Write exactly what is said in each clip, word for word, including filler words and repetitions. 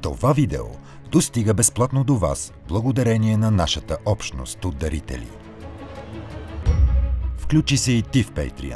Това видео достига безплатно до вас благодарение на нашата общност от дарители. Включи се и ти в Patreon.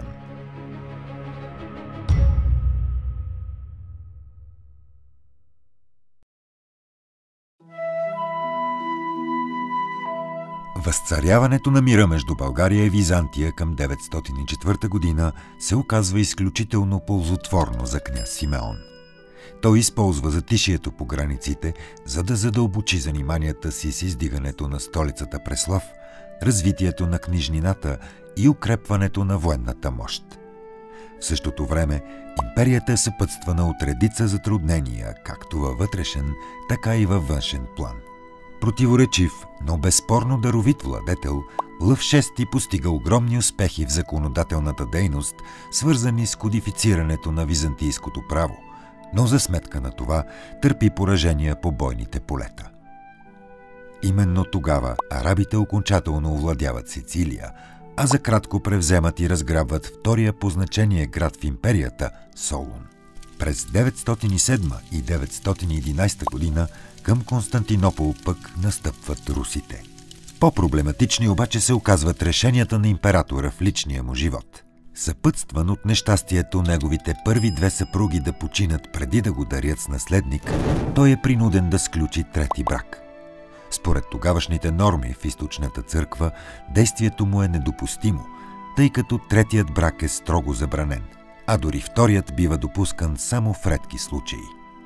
Възцаряването на мира между България и Византия към деветстотин и четвърта година се оказва изключително ползотворно за княз Симеон. Той използва затишието по границите, за да задълбочи заниманията си с издигането на столицата Преслав, развитието на книжнината и укрепването на военната мощ. В същото време империята е съпътствана от редица затруднения, както във вътрешен, така и във външен план. Противоречив, но безспорно даровит владетел, Лъв шести постига огромни успехи в законодателната дейност, свързани с кодифицирането на византийското право, но за сметка на това търпи поражения по бойните полета. Именно тогава арабите окончателно овладяват Сицилия, а за кратко превземат и разграбват втория по значение град в империята – Солун. През деветстотин и седма и деветстотин и единадесета година към Константинопол пък настъпват русите. По-проблематични обаче се оказват решенията на императора в личния му живот. Съпътстван от нещастието неговите първи две съпруги да починат преди да го дарят с наследник, той е принуден да сключи трети брак. Според тогавашните норми в източната църква, действието му е недопустимо, тъй като третият брак е строго забранен, а дори вторият бива допускан само в редки случаи.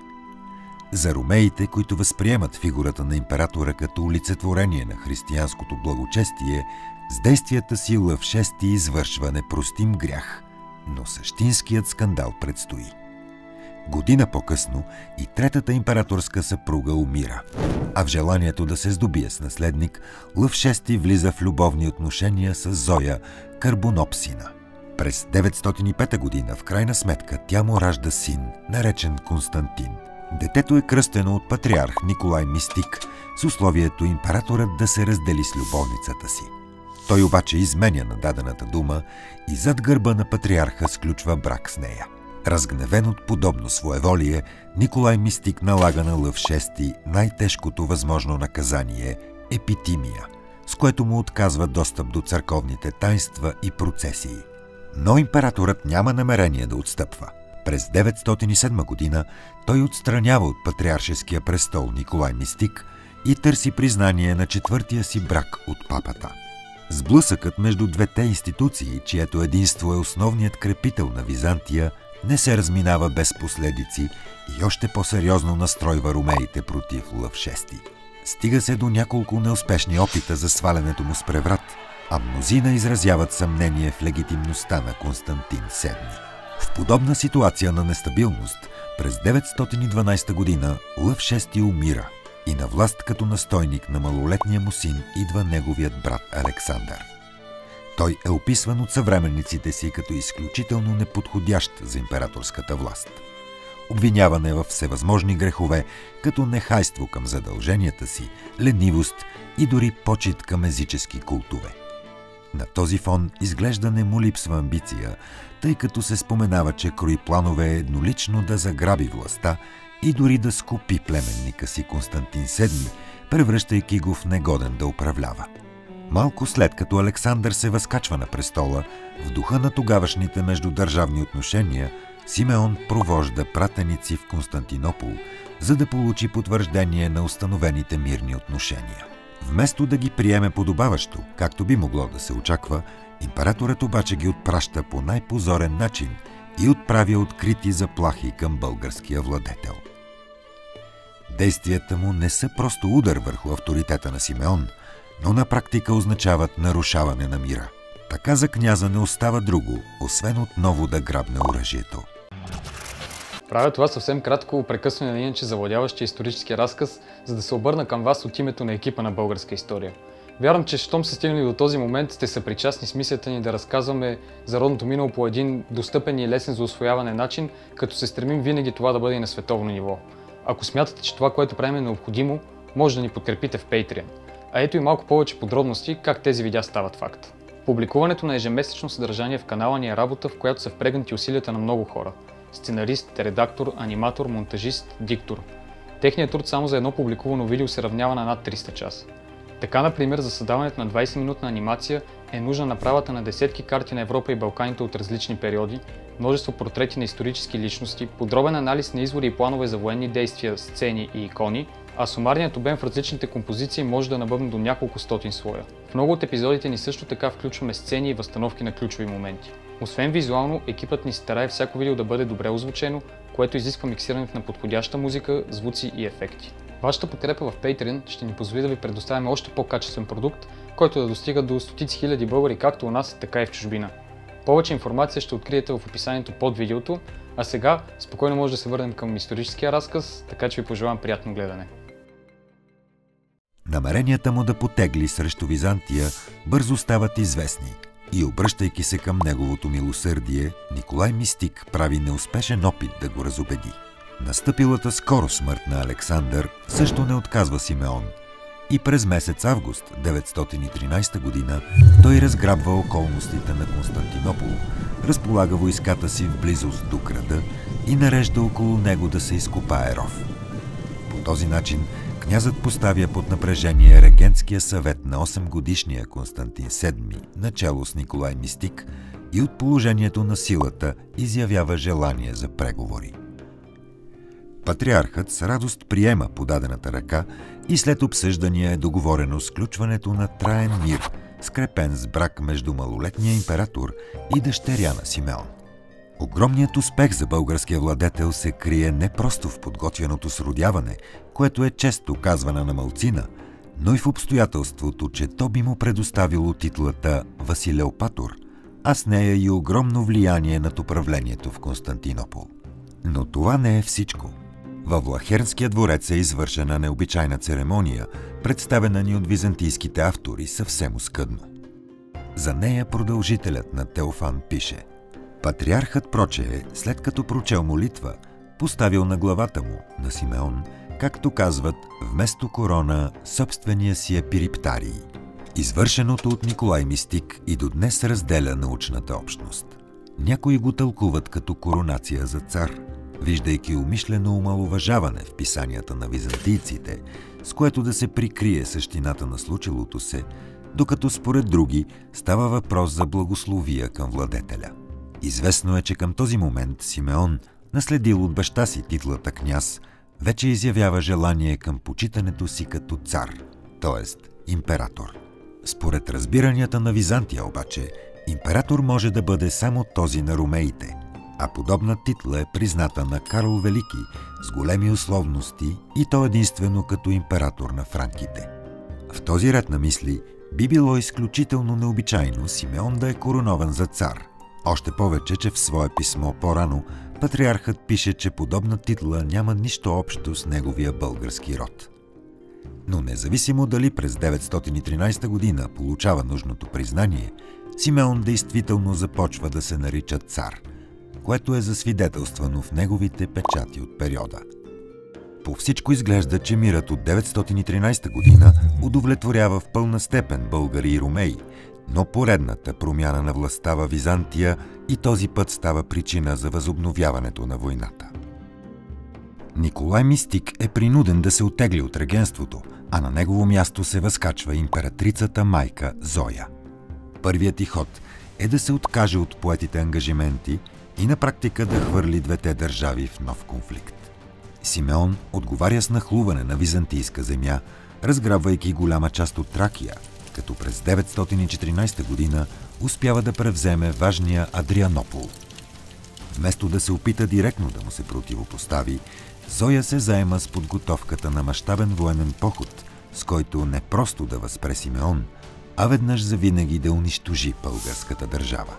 За ромеите, които възприемат фигурата на императора като олицетворение на християнското благочестие, с действията си Лъв шести извършва непростим грях, но същинският скандал предстои. Година по-късно и третата императорска съпруга умира, а в желанието да се здобие с наследник, Лъв шести влиза в любовни отношения с Зоя, Карбонопсина. През деветстотин и пета година в крайна сметка тя му ражда син, наречен Константин. Детето е кръстено от патриарх Николай Мистик с условието императорът да се раздели с любовницата си. Той обаче изменя на дадената дума и зад гърба на патриарха сключва брак с нея. Разгневен от подобно своеволие, Николай Мистик налага на Лъв шести най-тежкото възможно наказание – епитимия, с което му отказва достъп до църковните таинства и процесии. Но императорът няма намерение да отстъпва. През деветстотин и седма година той отстранява от патриаршеския престол Николай Мистик и търси признание на четвъртия си брак от папата. Сблъсъкът между двете институции, чието единство е основният крепител на Византия, не се разминава без последици и още по-сериозно настройва ромеите против Лъв шести. Стига се до няколко неуспешни опита за свалянето му с преврат, а мнозина изразяват съмнение в легитимността на Константин седми. В подобна ситуация на нестабилност през деветстотин и дванадесета година Лъв шести умира и на власт като настойник на малолетния му син идва неговият брат Александър. Той е описван от съвременниците си като изключително неподходящ за императорската власт. Обвиняван е във всевъзможни грехове, като нехайство към задълженията си, ленивост и дори почит към езически култове. На този фон изглежда не му липсва амбиция, тъй като се споменава, че крои планове еднолично да заграби властта и дори да скупи племенника си Константин седми, превръщайки го в негоден да управлява. Малко след като Александър се възкачва на престола, в духа на тогавашните междудържавни отношения, Симеон провожда пратеници в Константинопол, за да получи потвърждение на установените мирни отношения. Вместо да ги приеме подобаващо, както би могло да се очаква, императорът обаче ги отпраща по най-позорен начин и отправя открити заплахи към българския владетел. Действията му не са просто удар върху авторитета на Симеон, но на практика означават нарушаване на мира. Така за княза не остава друго, освен отново да грабне оръжието. Правя това съвсем кратко прекъсване на иначе завладяващия исторически разказ, за да се обърна към вас от името на екипа на Българска история. Вярвам, че щом са стигнали до този момент, сте съпричастни с мисията ни да разказваме за родното минало по един достъпен и лесен за усвояване начин, като се стремим винаги това да бъде и на световно ниво. Ако смятате, че това, което правим е необходимо, може да ни подкрепите в Patreon. А ето и малко повече подробности как тези видеа стават факт. Публикуването на ежемесечно съдържание в канала ни е работа, в която са впрегнати усилията на много хора. Сценарист, редактор, аниматор, монтажист, диктор. Техният труд само за едно публикувано видео се равнява на над триста часа. Така, например, за създаването на двайсет-минутна анимация е нужна направата на десетки карти на Европа и Балканите от различни периоди, множество портрети на исторически личности, подробен анализ на извори и планове за военни действия, сцени и икони, а сумарният обем в различните композиции може да набъбне до няколко стотин слоя. В много от епизодите ни също така включваме сцени и възстановки на ключови моменти. Освен визуално, екипът ни се старае всяко видео да бъде добре озвучено, което изисква миксирането на подходяща музика, звуци и ефекти. Вашата подкрепа в Patreon ще ни позволи да ви предоставяме още по-качествен продукт, който да достига до стотици хиляди българи както у нас, така и в чужбина. Повече информация ще откриете в описанието под видеото, а сега спокойно може да се върнем към историческия разказ, така че ви пожелавам приятно гледане. Намеренията му да потегли срещу Византия бързо стават известни и, обръщайки се към неговото милосърдие, Николай Мистик прави неуспешен опит да го разубеди. Настъпилата скоро смърт на Александър също не отказва Симеон и през месец август деветстотин и тринайсета година той разграбва околностите на Константинопол, разполага войската си в близост до града и нарежда около него да се изкопае ров. По този начин князът поставя под напрежение регентския съвет на осемгодишния Константин седми, начело с Николай Мистик, и от положението на силата изявява желание за преговори. Патриархът с радост приема подадената ръка и след обсъждания е договорено сключването на траен мир, скрепен с брак между малолетния император и дъщеря на Симеон. Огромният успех за българския владетел се крие не просто в подготвеното сродяване, което е често казвана на малцина, но и в обстоятелството, че то би му предоставило титлата Василеопатор, а с нея и огромно влияние над управлението в Константинопол. Но това не е всичко. Във Влахернския дворец е извършена необичайна церемония, представена ни от византийските автори съвсем оскъдно. За нея продължителят на Теофан пише: Патриархът прочее, след като прочел молитва, поставил на главата му, на Симеон, както казват, вместо корона, собствения си епириптарий. Извършеното от Николай Мистик и до днес разделя научната общност. Някои го тълкуват като коронация за цар, виждайки умишлено омаловажаване в писанията на византийците, с което да се прикрие същината на случилото се, докато според други става въпрос за благословия към владетеля. Известно е, че към този момент Симеон, наследил от баща си титлата княз, вече изявява желание към почитането си като цар, т.е. император. Според разбиранията на Византия обаче, император може да бъде само този на ромеите, а подобна титла е призната на Карл Велики с големи условности и то единствено като император на франките. В този ред на мисли би било изключително необичайно Симеон да е коронован за цар. Още повече, че в свое писмо по-рано патриархът пише, че подобна титла няма нищо общо с неговия български род. Но независимо дали през деветстотин и тринайсета година получава нужното признание, Симеон действително започва да се нарича цар, което е засвидетелствано в неговите печати от периода. По всичко изглежда, че мирът от деветстотин и тринайсета година удовлетворява в пълна степен българи и ромеи, но поредната промяна на властта във Византия и този път става причина за възобновяването на войната. Николай Мистик е принуден да се оттегли от регенството, а на негово място се възкачва императрицата майка Зоя. Първият й ход е да се откаже от поетите ангажименти и на практика да хвърли двете държави в нов конфликт. Симеон отговаря с нахлуване на византийска земя, разграбвайки голяма част от Тракия, като през деветстотин и четиринайсета година успява да превземе важния Адрианопол. Вместо да се опита директно да му се противопостави, Зоя се заема с подготовката на мащабен военен поход, с който не просто да възпре Симеон, а веднъж завинаги да унищожи българската държава.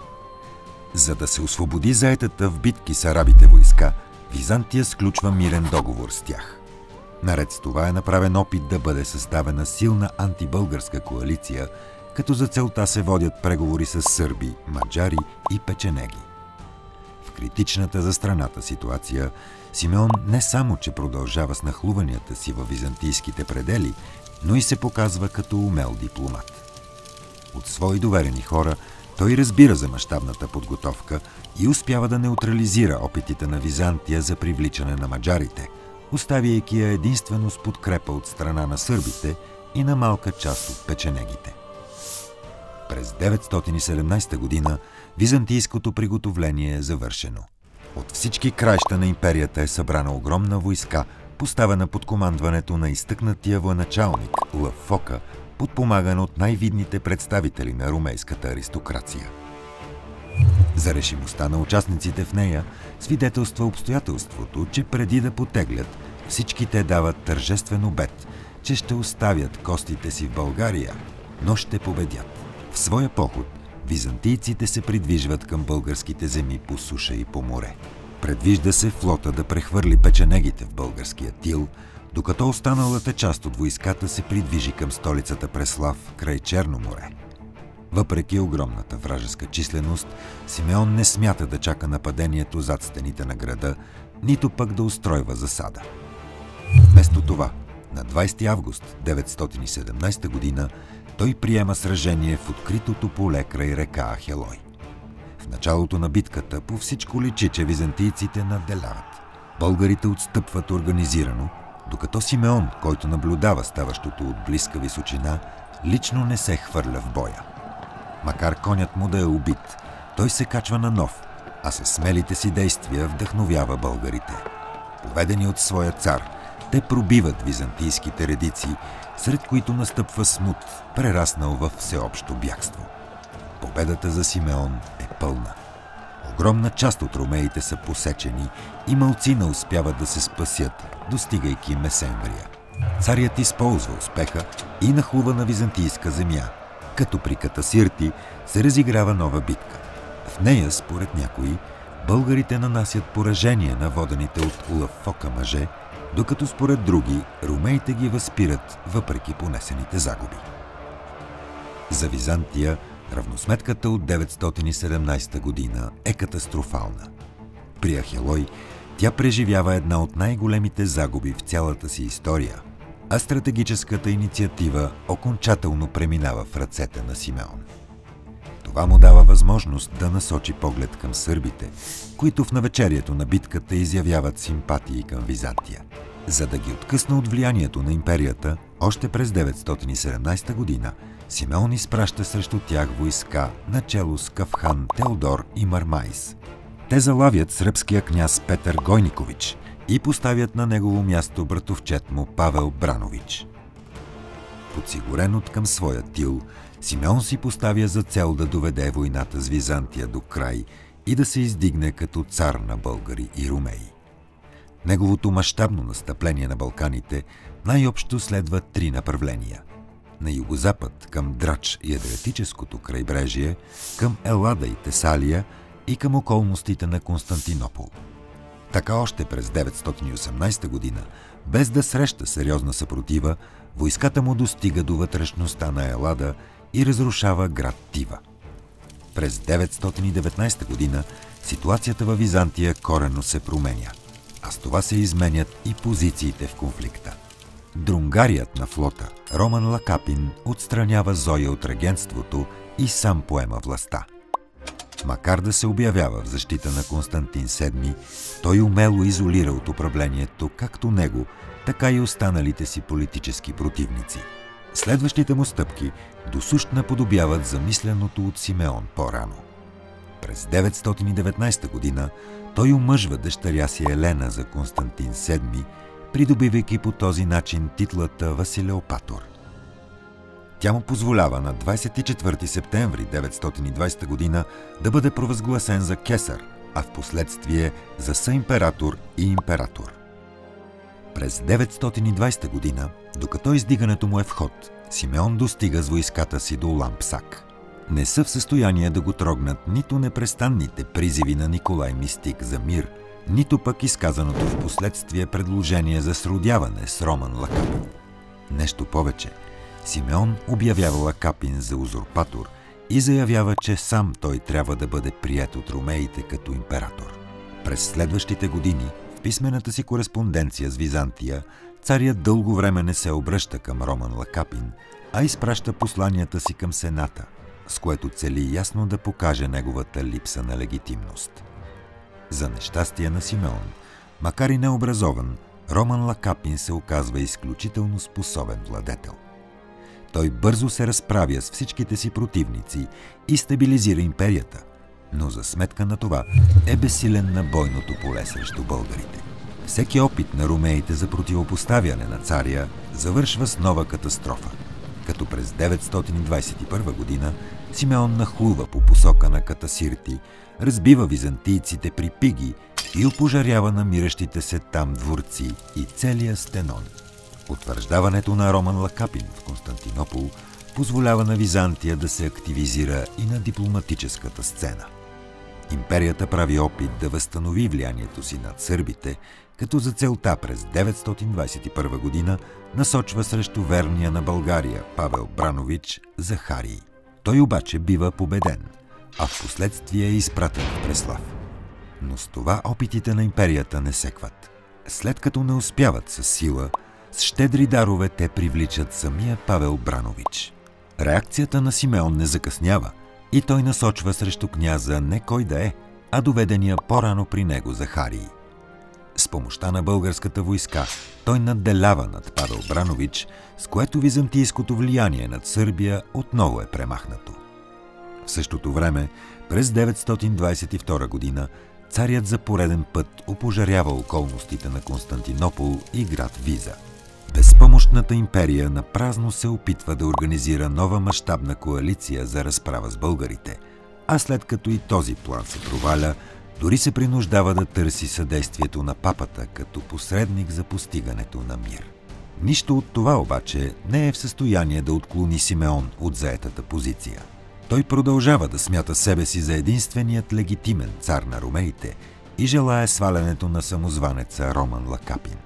За да се освободи заетата в битки с арабите войска, Византия сключва мирен договор с тях. Наред с това е направен опит да бъде съставена силна антибългарска коалиция, като за целта се водят преговори с сърби, маджари и печенеги. В критичната за страната ситуация, Симеон не само, че продължава с нахлуванията си във византийските предели, но и се показва като умел дипломат. От свои доверени хора той разбира за мащабната подготовка и успява да неутрализира опитите на Византия за привличане на маджарите, оставяйки я единствено с подкрепа от страна на сърбите и на малка част от печенегите. През деветстотин и седемнадесета година византийското приготовление е завършено. От всички краища на империята е събрана огромна войска, поставена под командването на изтъкнатия военачалник Лъв Фока, подпомаган от най-видните представители на ромейската аристокрация. За решимостта на участниците в нея свидетелства обстоятелството, че преди да потеглят, всички те дават тържествен обет, че ще оставят костите си в България, но ще победят. В своя поход византийците се придвижват към българските земи по суша и по море. Предвижда се флота да прехвърли печенегите в българския тил, докато останалата част от войската се придвижи към столицата Преслав край Черно море. Въпреки огромната вражеска численост, Симеон не смята да чака нападението зад стените на града, нито пък да устройва засада. Вместо това, на двадесети август деветстотин и седемнадесета година, той приема сражение в откритото поле край река Ахелой. В началото на битката по всичко личи, че византийците надделяват. Българите отстъпват организирано, докато Симеон, който наблюдава ставащото от близка височина, лично не се хвърля в боя. Макар конят му да е убит, той се качва на нов, а със смелите си действия вдъхновява българите. Поведени от своя цар, те пробиват византийските редици, сред които настъпва смут, прераснал във всеобщо бягство. Победата за Симеон е пълна. Огромна част от ромеите са посечени и малцина успяват да се спасят, достигайки Месемврия. Царят използва успеха и нахлува на византийска земя, като при Катасирти се разиграва нова битка. В нея, според някои, българите нанасят поражение на водените от Лъв Фока мъже, докато според други ромеите ги възпират въпреки понесените загуби. За Византия равносметката от деветстотин и седемнадесета година е катастрофална. При Ахелой тя преживява една от най-големите загуби в цялата си история, а стратегическата инициатива окончателно преминава в ръцете на Симеон. Това му дава възможност да насочи поглед към сърбите, които в навечерието на битката изявяват симпатии към Византия. За да ги откъсна от влиянието на империята, още през деветстотин и седемнадесета година Симеон изпраща срещу тях войска начело с Кавхан Теодор и Мармайс. Те залавят сръбския княз Петър Гойникович и поставят на негово място братовчет му Павел Бранович. Подсигурен от към своя тил, Симеон си поставя за цел да доведе войната с Византия до край и да се издигне като цар на българи и ромеи. Неговото мащабно настъпление на Балканите най-общо следва три направления. На югозапад към Драч и Адриатическото крайбрежие, към Елада и Тесалия и към околностите на Константинопол. Така още през деветстотин и осемнадесета година, без да среща сериозна съпротива, войската му достига до вътрешността на Елада и разрушава град Тива. През деветстотин и деветнадесета година ситуацията във Византия коренно се променя, а с това се изменят и позициите в конфликта. Друнгарият на флота Роман Лакапин отстранява Зоя от регентството и сам поема властта. Макар да се обявява в защита на Константин седми, той умело изолира от управлението както него, така и останалите си политически противници. Следващите му стъпки досущ наподобяват замисленото от Симеон по-рано. През деветстотин и деветнадесета година той омъжва дъщеря си Елена за Константин седми, придобивайки по този начин титлата Василеопатор. Тя му позволява на двадесет и четвърти септември деветстотин и двадесета година да бъде провъзгласен за кесар, а в последствие за съимператор и император. През деветстотин и двадесета година, докато издигането му е в ход, Симеон достига с войската си до Лампсак. Не са в състояние да го трогнат нито непрестанните призиви на Николай Мистик за мир, нито пък изказаното в последствие предложение за сродяване с Роман Лакапин. Нещо повече, Симеон обявява Лакапин за узурпатор и заявява, че сам той трябва да бъде приет от ромеите като император. През следващите години, в писмената си кореспонденция с Византия, царят дълго време не се обръща към Роман Лакапин, а изпраща посланията си към Сената, с което цели ясно да покаже неговата липса на легитимност. За нещастие на Симеон, макар и необразован, Роман Лакапин се оказва изключително способен владетел. Той бързо се разправя с всичките си противници и стабилизира империята, но за сметка на това е безсилен на бойното поле срещу българите. Всеки опит на ромеите за противопоставяне на царя завършва с нова катастрофа, като през деветстотин двадесет и първа година Симеон нахлува по посока на Катасирти, разбива византийците при Пиги и опожарява намиращите се там дворци и целия Стенон. Утвърждаването на Роман Лакапин в Константинопол позволява на Византия да се активизира и на дипломатическата сцена. Империята прави опит да възстанови влиянието си над сърбите, като за целта през деветстотин двадесет и първа година насочва срещу верния на България Павел Бранович Захарий. Той обаче бива победен, а в последствие е изпратен в Преслав. Но с това опитите на империята не секват. След като не успяват със сила, с щедри дарове те привличат самия Павел Бранович. Реакцията на Симеон не закъснява и той насочва срещу княза не кой да е, а доведения по-рано при него Захарий. С помощта на българската войска той надделява над Павел Бранович, с което византийското влияние над Сърбия отново е премахнато. В същото време, през деветстотин двадесет и втора година, царят за пореден път опожарява околностите на Константинопол и град Виза. Безпомощната империя напразно се опитва да организира нова мащабна коалиция за разправа с българите, а след като и този план се проваля, дори се принуждава да търси съдействието на папата като посредник за постигането на мир. Нищо от това обаче не е в състояние да отклони Симеон от заетата позиция. Той продължава да смята себе си за единственият легитимен цар на ромеите и желае свалянето на самозванеца Роман Лакапин.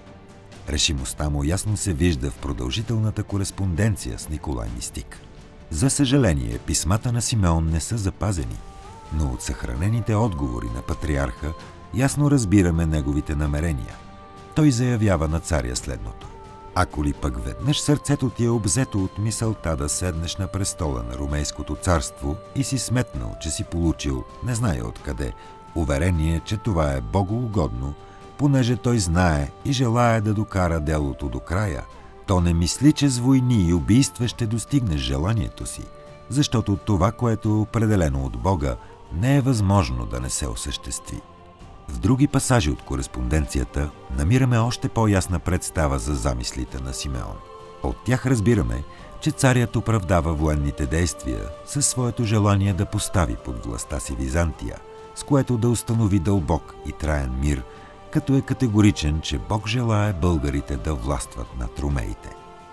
Решимостта му ясно се вижда в продължителната кореспонденция с Николай Мистик. За съжаление, писмата на Симеон не са запазени, но от съхранените отговори на патриарха ясно разбираме неговите намерения. Той заявява на царя следното: ако ли пък веднъж сърцето ти е обзето от мисълта да седнеш на престола на Ромейското царство и си сметнал, че си получил, не зная откъде, уверение, че това е богоугодно, понеже той знае и желае да докара делото до края, то не мисли, че с войни и убийства ще достигнеш желанието си, защото това, което е определено от Бога, не е възможно да не се осъществи. В други пасажи от кореспонденцията намираме още по-ясна представа за замислите на Симеон. От тях разбираме, че царят оправдава военните действия със своето желание да постави под властта си Византия, с което да установи дълбок и траен мир, като е категоричен, че Бог желае българите да властват над ромеите.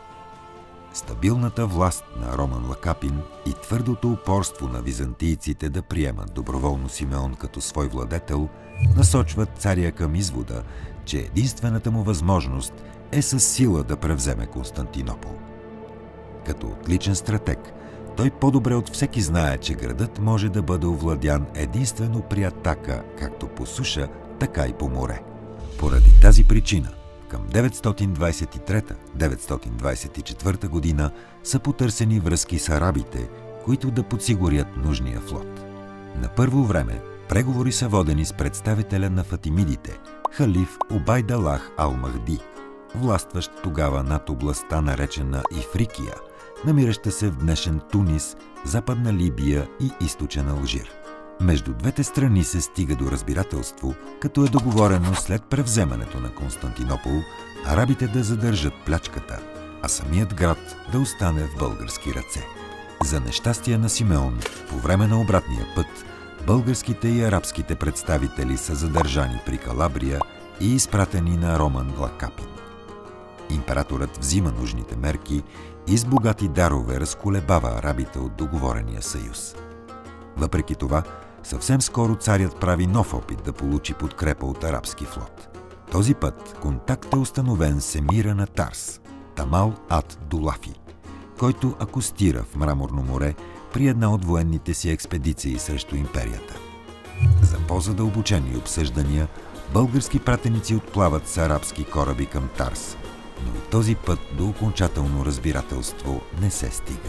Стабилната власт на Роман Лакапин и твърдото упорство на византийците да приемат доброволно Симеон като свой владетел насочват царя към извода, че единствената му възможност е със сила да превземе Константинопол. Като отличен стратег, той по-добре от всеки знае, че градът може да бъде овладян единствено при атака, както по суша, така и по море. Поради тази причина, към деветстотин двадесет и трета - деветстотин двадесет и четвърта година са потърсени връзки с арабите, които да подсигурят нужния флот. На първо време преговори са водени с представителя на фатимидите, халиф Убайдалах ал-Махди, властващ тогава над областта наречена Ифрикия, намираща се в днешен Тунис, Западна Либия и източен Алжир. Между двете страни се стига до разбирателство, като е договорено след превземането на Константинопол арабите да задържат плячката, а самият град да остане в български ръце. За нещастие на Симеон, по време на обратния път, българските и арабските представители са задържани при Калабрия и изпратени на Роман Лакапин. Императорът взима нужните мерки и с богати дарове разколебава арабите от договорения съюз. Въпреки това, съвсем скоро царят прави нов опит да получи подкрепа от арабски флот. Този път контакт е установен с емира на Тарс, Тамал ад Дулафи, който акостира в Мраморно море при една от военните си експедиции срещу империята. За по-задълбочени обсъждания, български пратеници отплават с арабски кораби към Тарс, но и този път до окончателно разбирателство не се стига.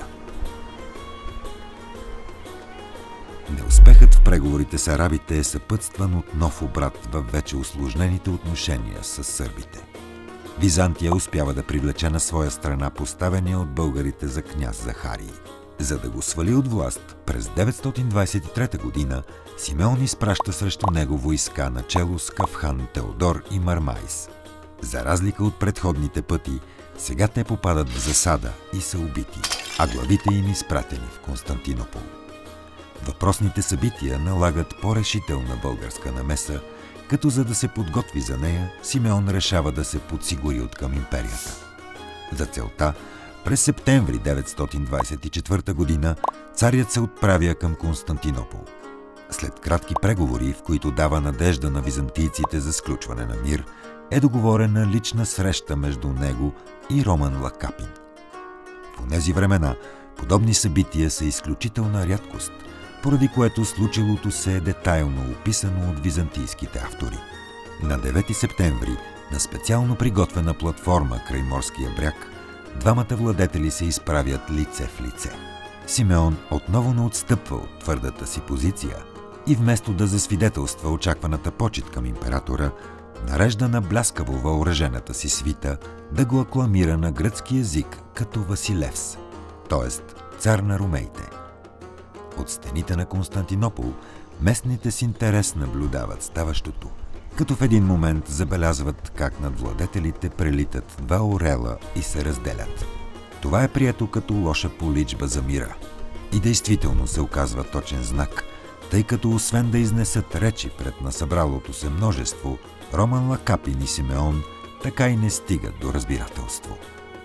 Неуспехът в преговорите с арабите е съпътстван от нов обрат във вече усложнените отношения с сърбите. Византия успява да привлече на своя страна поставения от българите за княз Захарий. За да го свали от власт, през деветстотин двадесет и трета година Симеон изпраща срещу него войска начело с Кавхан Теодор и Мармайс. За разлика от предходните пъти, сега те попадат в засада и са убити, а главите им изпратени в Константинопол. Въпросните събития налагат по-решителна българска намеса, като за да се подготви за нея, Симеон решава да се подсигури откъм империята. За целта, през септември деветстотин двадесет и четвърта година царят се отправя към Константинопол. След кратки преговори, в които дава надежда на византийците за сключване на мир, е договорена лична среща между него и Роман Лакапин. В онези времена подобни събития са изключителна рядкост, поради което случилото се е детайлно описано от византийските автори. На девети септември, на специално приготвена платформа край морския бряг, двамата владетели се изправят лице в лице. Симеон отново не отстъпва от твърдата си позиция и вместо да засвидетелства очакваната почит към императора, нарежда на бляскаво въоръжената си свита да го акламира на гръцки език като Василевс, т.е. цар на ромеите. От стените на Константинопол местните с интерес наблюдават ставащото, като в един момент забелязват как над владетелите прелитат два орела и се разделят. Това е прието като лоша поличба за мира. И действително се оказва точен знак, тъй като освен да изнесат речи пред насъбралото се множество, Роман Лакапин и Симеон така и не стигат до разбирателство.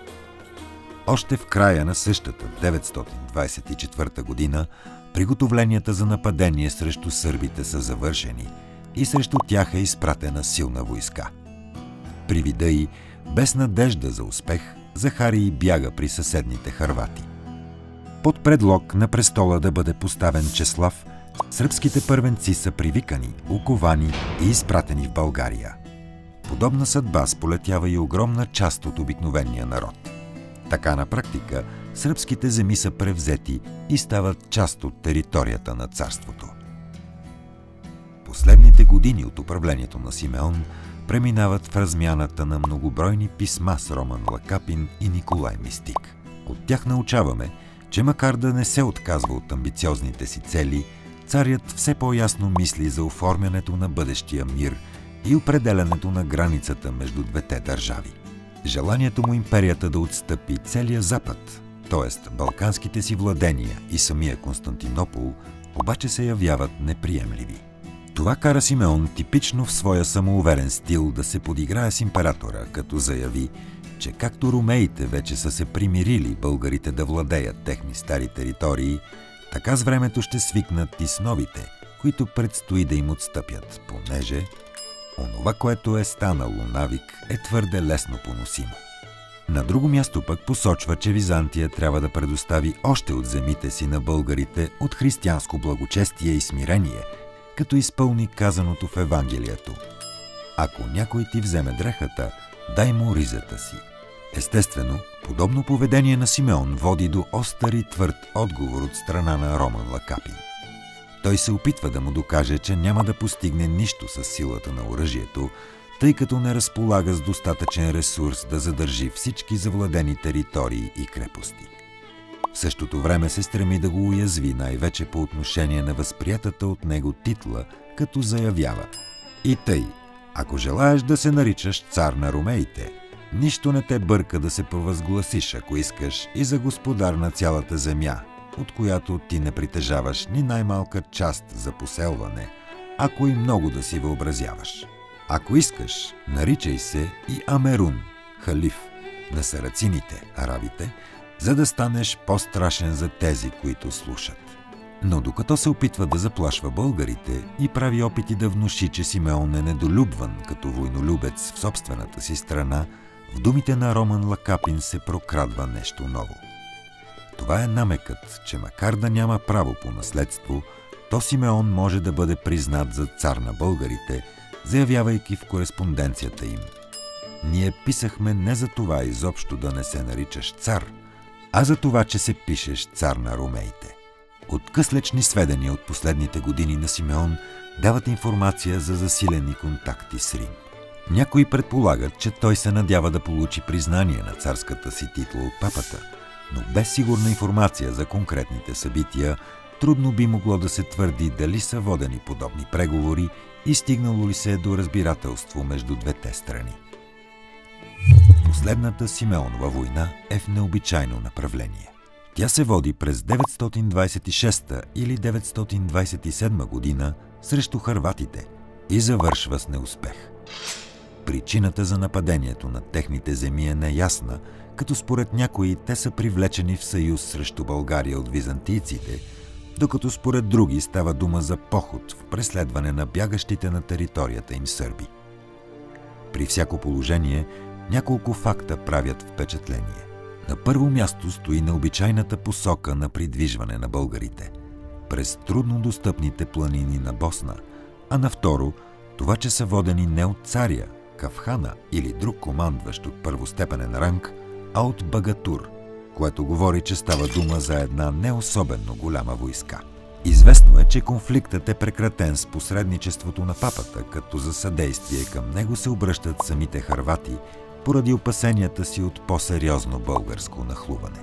Още в края на същата деветстотин двадесет и четвърта година приготовленията за нападение срещу сърбите са завършени и срещу тях е изпратена силна войска. При вида й, без надежда за успех, Захарий бяга при съседните хървати. Под предлог на престола да бъде поставен Чеслав, сръбските първенци са привикани, уковани и изпратени в България. Подобна съдба сполетява и огромна част от обикновения народ. Така на практика сръбските земи са превзети и стават част от територията на царството. Последните години от управлението на Симеон преминават в размяната на многобройни писма с Роман Лакапин и Николай Мистик. От тях научаваме, че макар да не се отказва от амбициозните си цели, царят все по-ясно мисли за оформянето на бъдещия мир и определянето на границата между двете държави. Желанието му империята да отстъпи целия Запад, т.е. балканските си владения и самия Константинопол, обаче се явяват неприемливи. Това кара Симеон типично в своя самоуверен стил да се подиграе с императора, като заяви, че както ромеите вече са се примирили българите да владеят техни стари територии, така с времето ще свикнат и с новите, които предстои да им отстъпят, понеже онова, което е станало навик, е твърде лесно поносимо. На друго място пък посочва, че Византия трябва да предостави още от земите си на българите от християнско благочестие и смирение, като изпълни казаното в Евангелието. Ако някой ти вземе дрехата, дай му ризата си. Естествено, подобно поведение на Симеон води до остър и твърд отговор от страна на Роман Лакапин. Той се опитва да му докаже, че няма да постигне нищо с силата на оръжието, тъй като не разполага с достатъчен ресурс да задържи всички завладени територии и крепости. В същото време се стреми да го уязви най-вече по отношение на възприятата от него титла, като заявява: „И тъй, ако желаеш да се наричаш цар на ромеите, нищо не те бърка да се провъзгласиш, ако искаш, и за господар на цялата земя, от която ти не притежаваш ни най-малка част за поселване, ако и много да си въобразяваш. Ако искаш, наричай се и Амерун, халиф на сарацините, арабите, за да станеш по-страшен за тези, които слушат.“ Но докато се опитва да заплашва българите и прави опити да внуши, че Симеон е недолюбван като войнолюбец в собствената си страна, в думите на Роман Лакапин се прокрадва нещо ново. Това е намекът, че макар да няма право по наследство, то Симеон може да бъде признат за цар на българите, заявявайки в кореспонденцията им: „Ние писахме не за това изобщо да не се наричаш цар, а за това, че се пишеш цар на ромеите.“ Откъслечни сведения от последните години на Симеон дават информация за засилени контакти с Рим. Някои предполагат, че той се надява да получи признание на царската си титла от папата, но без сигурна информация за конкретните събития, трудно би могло да се твърди дали са водени подобни преговори и стигнало ли се до разбирателство между двете страни. Последната Симеонова война е в необичайно направление. Тя се води през деветстотин двадесет и шеста или деветстотин двадесет и седма година срещу хърватите и завършва с неуспех. Причината за нападението на техните земи е неясна, като според някои те са привлечени в съюз срещу България от византийците, докато според други става дума за поход в преследване на бягащите на територията им сърби. При всяко положение, няколко факта правят впечатление. На първо място стои необичайната посока на придвижване на българите през труднодостъпните планини на Босна, а на второ това, че са водени не от царя, кавхана или друг командващ от първостепенен ранг, а от Багатур, което говори, че става дума за една не особено голяма войска. Известно е, че конфликтът е прекратен с посредничеството на папата, като за съдействие към него се обръщат самите хървати, поради опасенията си от по-сериозно българско нахлуване.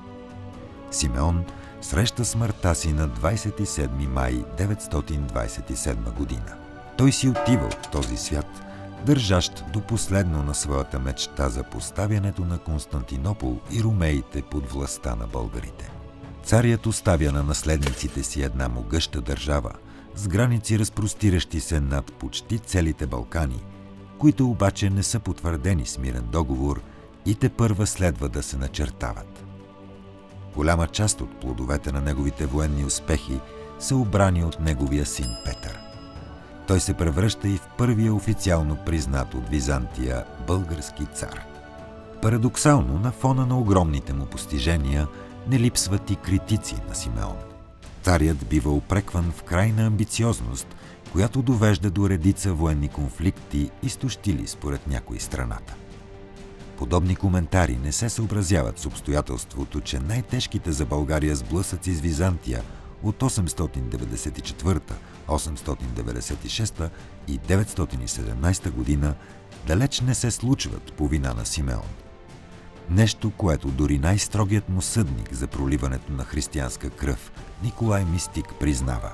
Симеон среща смъртта си на двадесет и седми май деветстотин двадесет и седма година. Той си отива от този свят, държащ до последно на своята мечта за поставянето на Константинопол и ромеите под властта на българите. Царят оставя на наследниците си една могъща държава, с граници разпростиращи се над почти целите Балкани, които обаче не са потвърдени с мирен договор и тепърва следва да се начертават. Голяма част от плодовете на неговите военни успехи са обрани от неговия син Петър. Той се превръща и в първия официално признат от Византия български цар. Парадоксално, на фона на огромните му постижения, не липсват и критици на Симеон. Царят бива упрекван в крайна амбициозност, която довежда до редица военни конфликти, изтощили според някои страната. Подобни коментари не се съобразяват с обстоятелството, че най-тежките за България сблъсъци с Византия от осемстотин деветдесет и четвърта, осемстотин деветдесет и шеста и деветстотин и седемнадесета година далеч не се случват по вина на Симеон. Нещо, което дори най-строгият му съдник за проливането на християнска кръв, Николай Мистик, признава.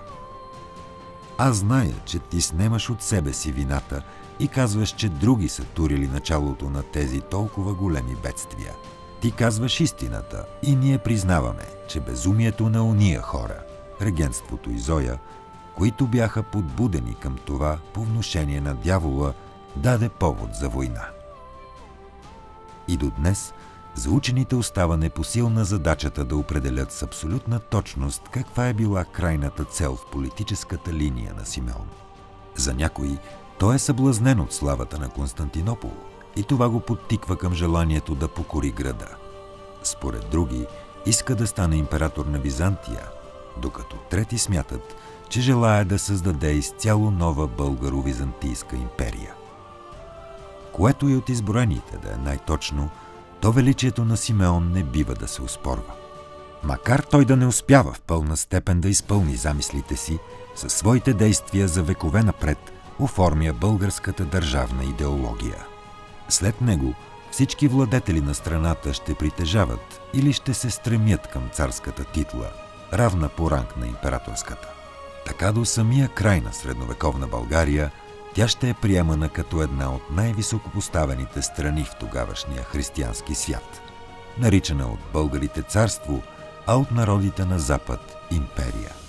Аз зная, че ти снемаш от себе си вината и казваш, че други са турили началото на тези толкова големи бедствия. Ти казваш истината и ние признаваме, че безумието на ония хора, регентството и Зоя, които бяха подбудени към това по внушение на дявола, даде повод за война. И до днес за учените остава непосилна задачата да определят с абсолютна точност каква е била крайната цел в политическата линия на Симеон. За някои той е съблазнен от славата на Константинопол и това го подтиква към желанието да покори града. Според други иска да стане император на Византия, докато трети смятат, че желая да създаде изцяло нова българо-византийска империя. Което и от изброените да е най-точно, то величието на Симеон не бива да се оспорва. Макар той да не успява в пълна степен да изпълни замислите си, със своите действия за векове напред оформя българската държавна идеология. След него всички владетели на страната ще притежават или ще се стремят към царската титла, равна по ранг на императорската. Така до самия край на средновековна България тя ще е приемана като една от най-високопоставените страни в тогавашния християнски свят, наричана от българите царство, а от народите на Запад империя.